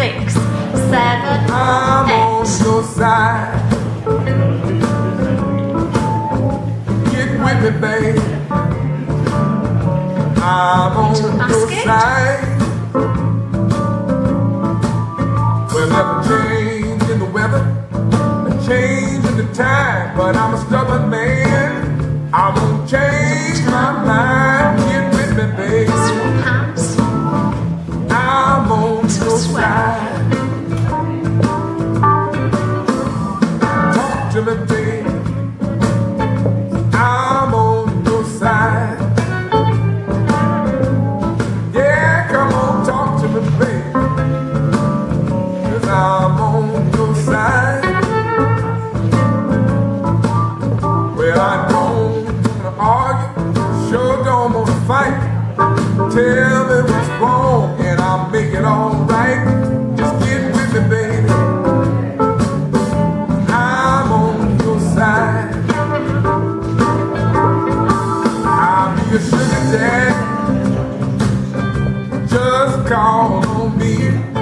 6, 7, I'm 8. on your side. Get with me, babe. I'm on your side. Well, there's a change in the weather, a change in the time, but I'm a stubborn man. I won't change my mind. Get with me, babe. Swap hands. I'm on your side. Talk to me, babe. I'm on your side. Yeah, come on, talk to me, babe. 'Cause I'm on your side. Well, I don't wanna argue, sure don't wanna fight. Tell me what's wrong and I'll make it alright. Just get with me, baby. I'm on your side. I'll be your sugar daddy. Just call on me.